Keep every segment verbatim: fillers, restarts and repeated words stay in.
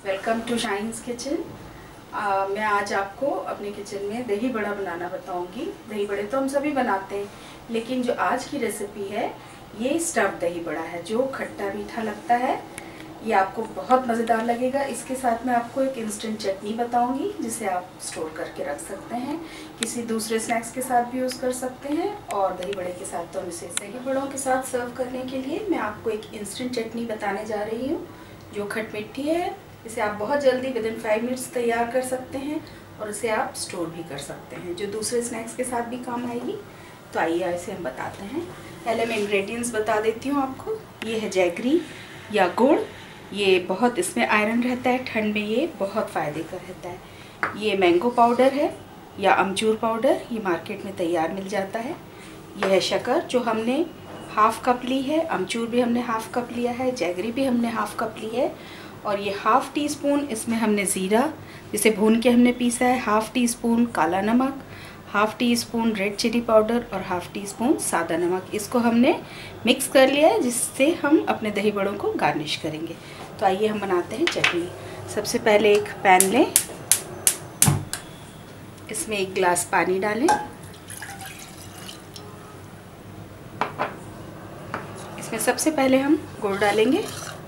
Welcome to Shaheen's kitchen. मैं आज आपको अपने किचन में दही बड़ा बनाना बताऊंगी। दही बड़े तो हम सभी बनाते हैं, लेकिन जो आज की रेसिपी है ये स्टफ़ दही बड़ा है जो खट्टा मीठा लगता है। ये आपको बहुत मज़ेदार लगेगा। इसके साथ मैं आपको एक इंस्टेंट चटनी बताऊंगी जिसे आप स्टोर करके रख सकते हैं, किसी दूसरे स्नैक्स के साथ भी यूज़ कर सकते हैं। और दही बड़े के साथ तो हम इसे दही बड़ों के साथ सर्व करने के लिए मैं आपको एक इंस्टेंट चटनी बताने जा रही हूँ जो खट मिट्टी है। इसे आप बहुत जल्दी विद इन फाइव मिनट्स तैयार कर सकते हैं और इसे आप स्टोर भी कर सकते हैं, जो दूसरे स्नैक्स के साथ भी काम आएगी। तो आइए इसे हम बताते हैं। पहले मैं इंग्रेडिएंट्स बता देती हूँ आपको। ये है जैगरी या गुड़। ये बहुत इसमें आयरन रहता है, ठंड में ये बहुत फ़ायदे का रहता है। ये मैंगो पाउडर है या अमचूर पाउडर, ये मार्केट में तैयार मिल जाता है। यह है शक्कर जो हमने हाफ़ कप ली है, अमचूर भी हमने हाफ़ कप लिया है, जैगरी भी हमने हाफ़ कप ली है। और ये हाफ़ टी स्पून इसमें हमने ज़ीरा जिसे भून के हमने पीसा है, हाफ़ टी स्पून काला नमक, half teaspoon red chilli powder और हाफ़ टी स्पून सादा नमक। इसको हमने मिक्स कर लिया है जिससे हम अपने दही बड़ों को गार्निश करेंगे। तो आइए हम बनाते हैं चटनी। सबसे पहले एक पैन लें, इसमें एक गिलास पानी डालें। इसमें सबसे पहले हम गुड़ डालेंगे।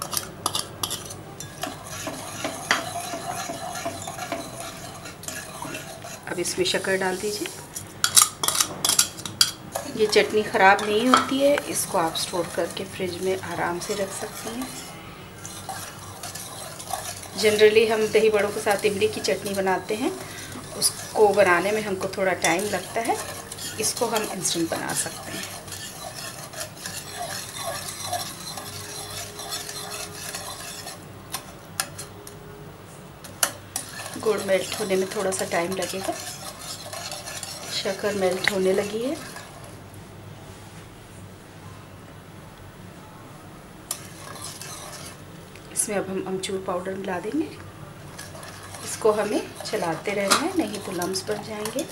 अब इसमें शक्कर डाल दीजिए। ये चटनी ख़राब नहीं होती है, इसको आप स्टोर करके फ्रिज में आराम से रख सकती हैं। जनरली हम दही बड़ों के साथ इमली की चटनी बनाते हैं, उसको बनाने में हमको थोड़ा टाइम लगता है। इसको हम इंस्टेंट बना सकते हैं। गुड़ मेल्ट होने में थोड़ा सा टाइम लगेगा। शक्कर मेल्ट होने लगी है। इसमें अब हम अमचूर पाउडर मिला देंगे। इसको हमें चलाते रहना है, नहीं तो लम्स बन जाएंगे।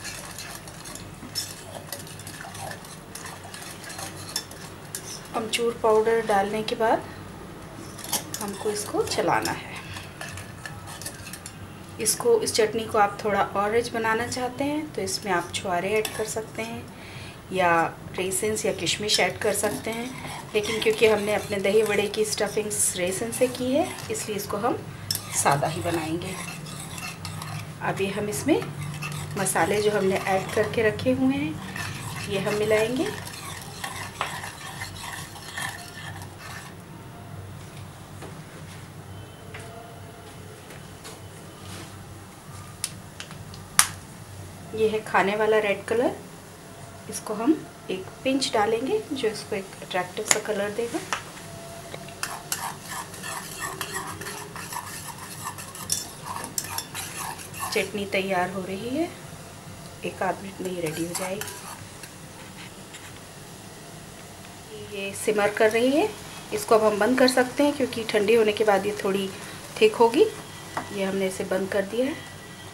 अमचूर पाउडर डालने के बाद हमको इसको चलाना है। इसको इस चटनी को आप थोड़ा और रिच बनाना चाहते हैं तो इसमें आप छुआरे ऐड कर सकते हैं या रेसिन्स या किशमिश ऐड कर सकते हैं, लेकिन क्योंकि हमने अपने दही बड़े की स्टफिंग्स रेसिन से की है इसलिए इसको हम सादा ही बनाएंगे। अभी हम इसमें मसाले जो हमने ऐड करके रखे हुए हैं ये हम मिलाएंगे। ये है खाने वाला रेड कलर, इसको हम एक पिंच डालेंगे जो इसको एक अट्रैक्टिव सा कलर देगा। चटनी तैयार हो रही है, एक आध मिनट में ये रेडी हो जाएगी। ये सिमर कर रही है, इसको अब हम बंद कर सकते हैं क्योंकि ठंडी होने के बाद ये थोड़ी थिक होगी। ये हमने इसे बंद कर दिया है।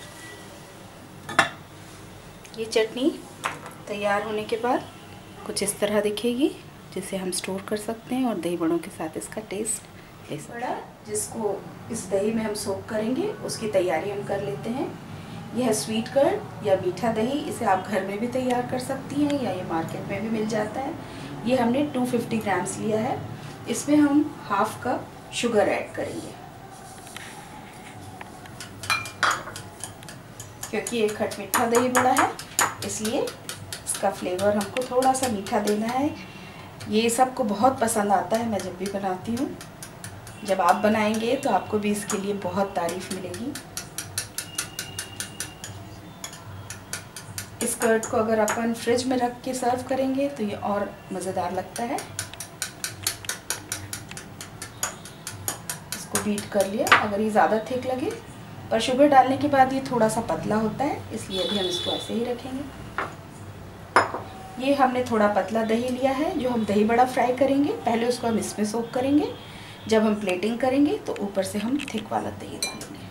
ये चटनी तैयार होने के बाद कुछ इस तरह दिखेगी जिसे हम स्टोर कर सकते हैं और दही बड़ों के साथ इसका टेस्ट ले सकते हैं। जिसको इस दही में हम सोक करेंगे उसकी तैयारी हम कर लेते हैं। यह है स्वीट कर्ड या मीठा दही, इसे आप घर में भी तैयार कर सकती हैं या ये मार्केट में भी मिल जाता है। ये हमने दो सौ पचास ग्राम्स लिया है। इसमें हम हाफ कप शुगर ऐड करेंगे क्योंकि ये खट मीठा दही बड़ा है इसलिए इसका फ्लेवर हमको थोड़ा सा मीठा देना है। ये सबको बहुत पसंद आता है, मैं जब भी बनाती हूँ। जब आप बनाएंगे तो आपको भी इसके लिए बहुत तारीफ़ मिलेगी। इस कर्ड को अगर अपन फ्रिज में रख के सर्व करेंगे तो ये और मज़ेदार लगता है। इसको बीट कर लिया। अगर ये ज़्यादा थिक लगे, पर शुगर डालने के बाद ये थोड़ा सा पतला होता है इसलिए अभी हम इसको ऐसे ही रखेंगे। ये हमने थोड़ा पतला दही लिया है जो हम दही बड़ा फ्राई करेंगे। पहले उसको हम इसमें सोक करेंगे, जब हम प्लेटिंग करेंगे तो ऊपर से हम थिक वाला दही डालेंगे।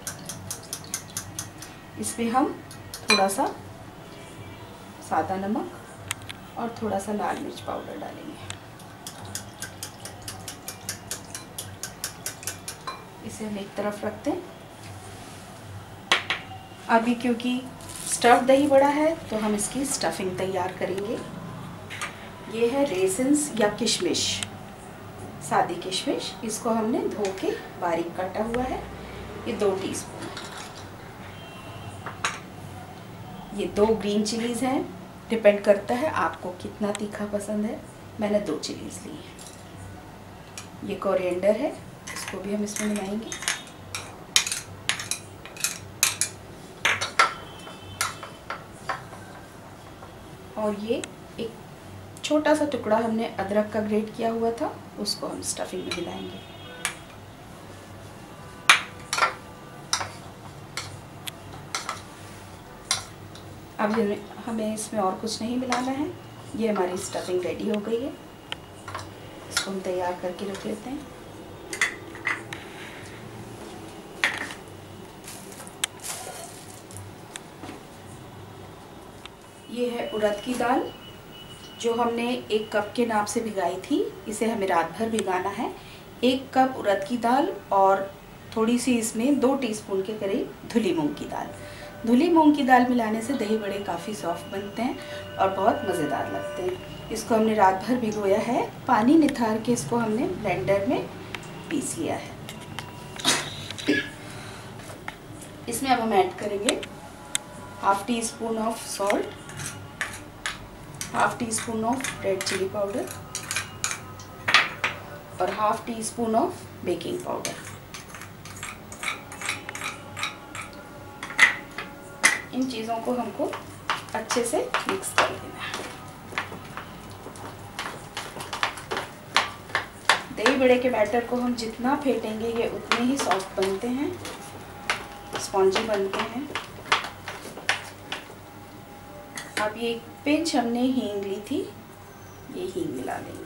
इसमें हम थोड़ा सा सादा नमक और थोड़ा सा लाल मिर्च पाउडर डालेंगे। इसे हम एक तरफ रखते हैं। अभी क्योंकि स्टफ़ दही बड़ा है तो हम इसकी स्टफिंग तैयार करेंगे। ये है रेसिन्स या किशमिश, सादी किशमिश। इसको हमने धो के बारीक काटा हुआ है। ये दो टीस्पून। ये दो ग्रीन चिलीज़ हैं, डिपेंड करता है आपको कितना तीखा पसंद है। मैंने दो चिलीज़ ली हैं। ये कोरिएंडर है, इसको भी हम इसमें मिलाएंगे। और ये एक छोटा सा टुकड़ा हमने अदरक का ग्रेट किया हुआ था, उसको हम स्टफिंग में मिलाएंगे। अब हमें इसमें और कुछ नहीं मिलाना है। ये हमारी स्टफिंग रेडी हो गई है। इसको हम तैयार करके रख लेते हैं। ये है उड़द की दाल, जो हमने एक कप के नाप से भिगाई थी। इसे हमें रात भर भिगाना है। एक कप उड़द की दाल और थोड़ी सी इसमें दो टीस्पून के करीब धुली मूंग की दाल। धुली मूंग की दाल मिलाने से दही बड़े काफ़ी सॉफ्ट बनते हैं और बहुत मज़ेदार लगते हैं। इसको हमने रात भर भिगोया है। पानी निथार के इसको हमने ब्लेंडर में पीस लिया है। इसमें अब हम ऐड करेंगे half teaspoon of salt, half teaspoon of red chilli powder और half teaspoon of baking powder. इन चीज़ों को हमको अच्छे से मिक्स कर देना है। दही बड़े के बैटर को हम जितना फेंटेंगे ये उतने ही सॉफ्ट बनते हैं, स्पॉन्जी बनते हैं। अब ये एक पिंच हमने हींग ली थी, ये हींग मिला देंगे।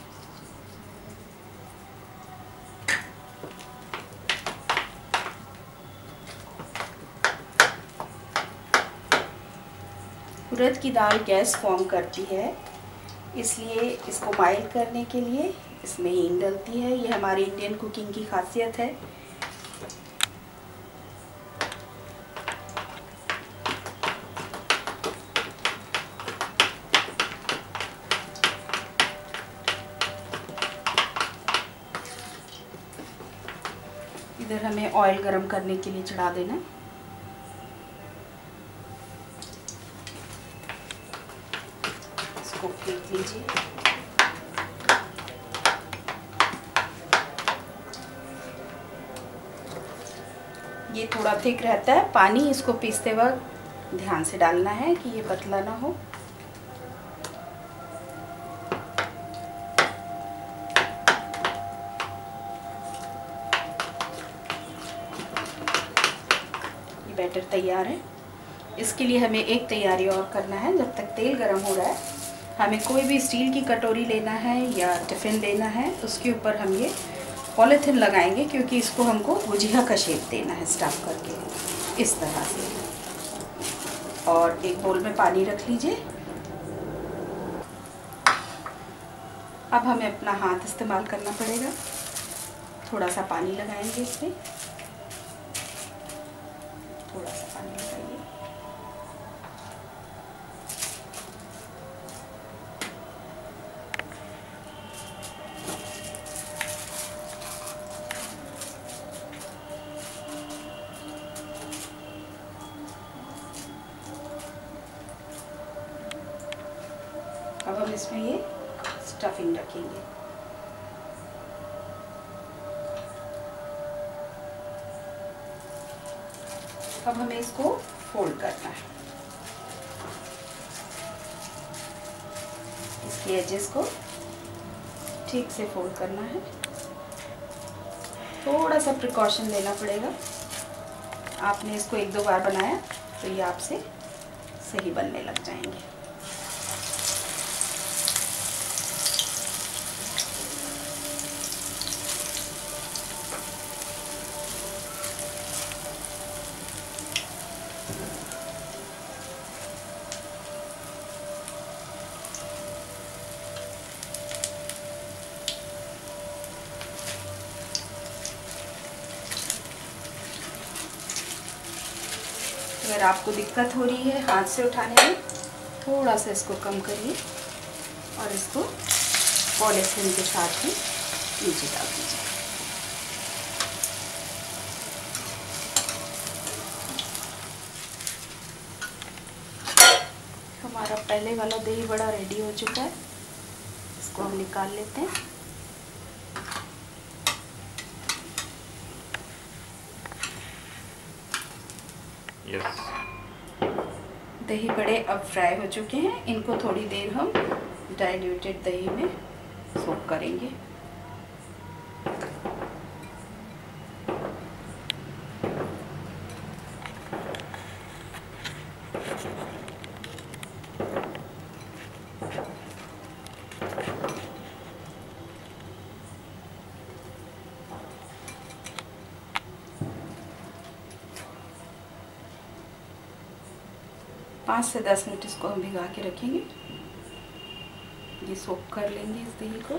उड़द की दाल गैस फॉर्म करती है, इसलिए इसको माइल्ड करने के लिए इसमें हींग डलती है। ये हमारी इंडियन कुकिंग की खासियत है। इधर हमें ऑयल गरम करने के लिए चढ़ा देना। इसको फेंट लीजिए। ये थोड़ा थिक रहता है। पानी इसको पीसते वक्त ध्यान से डालना है कि ये पतला ना हो। बैटर तैयार है। इसके लिए हमें एक तैयारी और करना है। जब तक तेल गरम हो रहा है, हमें कोई भी स्टील की कटोरी लेना है या टिफ़िन लेना है, उसके ऊपर हम ये पॉलीथिन लगाएंगे, क्योंकि इसको हमको गुजिया का शेप देना है स्टफ करके इस तरह से। और एक बोल में पानी रख लीजिए। अब हमें अपना हाथ इस्तेमाल करना पड़ेगा। थोड़ा सा पानी लगाएंगे इसमें, थोड़ा सा पानी लगाइए। अब हम इसमें ये स्टफिंग रखेंगे। अब हमें इसको फोल्ड करना है। इसकी एजेस को ठीक से फोल्ड करना है। थोड़ा सा प्रिकॉशन लेना पड़ेगा। आपने इसको एक दो बार बनाया तो ये आपसे सही बनने लग जाएंगे। अगर आपको दिक्कत हो रही है हाथ से उठाने में, थोड़ा सा इसको कम करिए और इसको पॉलीथिन के साथ ही नीचे डाल दीजिए। हमारा पहले वाला दही बड़ा रेडी हो चुका है, इसको हम निकाल लेते हैं। Yes. दही बड़े अब फ्राई हो चुके हैं, इनको थोड़ी देर हम डाइल्यूटेड दही में सोक करेंगे। पाँच से दस मिनट इसको हम भिगा के रखेंगे। ये सोक कर लेंगे इस दही को।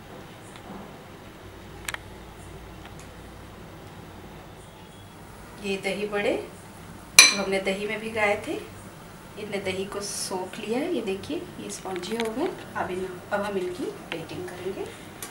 ये दही बड़े जो हमने दही में भिगाए थे, इनने दही को सोख लिया है। ये देखिए ये स्पॉन्जी हो गए। अब इन अब हम इनकी प्लेटिंग करेंगे।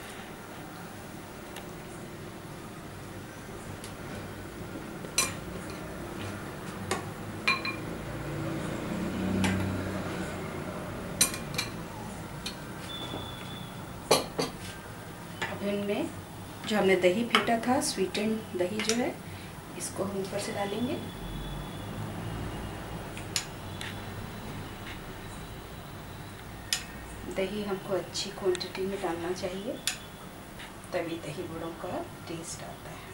इनमें जो हमने दही फेंटा था, स्वीटेंड दही जो है, इसको हम ऊपर से डालेंगे। दही हमको अच्छी क्वांटिटी में डालना चाहिए, तभी दही बड़ों का टेस्ट आता है।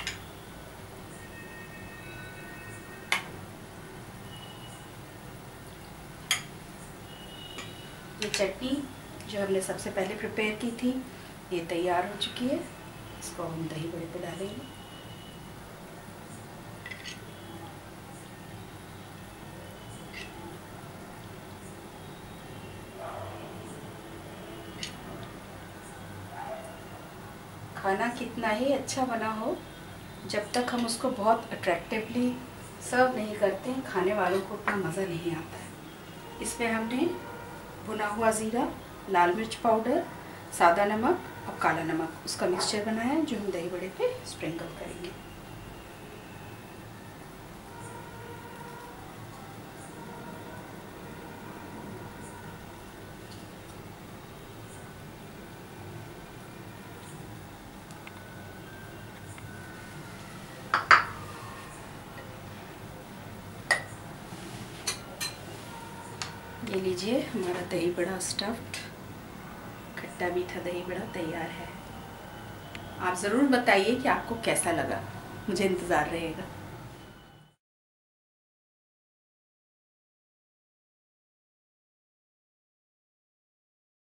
ये चटनी जो हमने सबसे पहले प्रिपेयर की थी, ये तैयार हो चुकी है। इसको हम दही बड़े पे डालेंगे। खाना कितना ही अच्छा बना हो, जब तक हम उसको बहुत अट्रैक्टिवली सर्व नहीं करते हैं, खाने वालों को उतना मज़ा नहीं आता है। इसमें हमने भुना हुआ ज़ीरा, लाल मिर्च पाउडर, सादा नमक और काला नमक, उसका मिक्सचर बनाया है, जो हम दही बड़े पे स्प्रिंकल करेंगे। ये लीजिए, हमारा दही बड़ा स्टफ्ड खट्टा मीठा दही बड़ा तैयार है। आप ज़रूर बताइए कि आपको कैसा लगा, मुझे इंतज़ार रहेगा।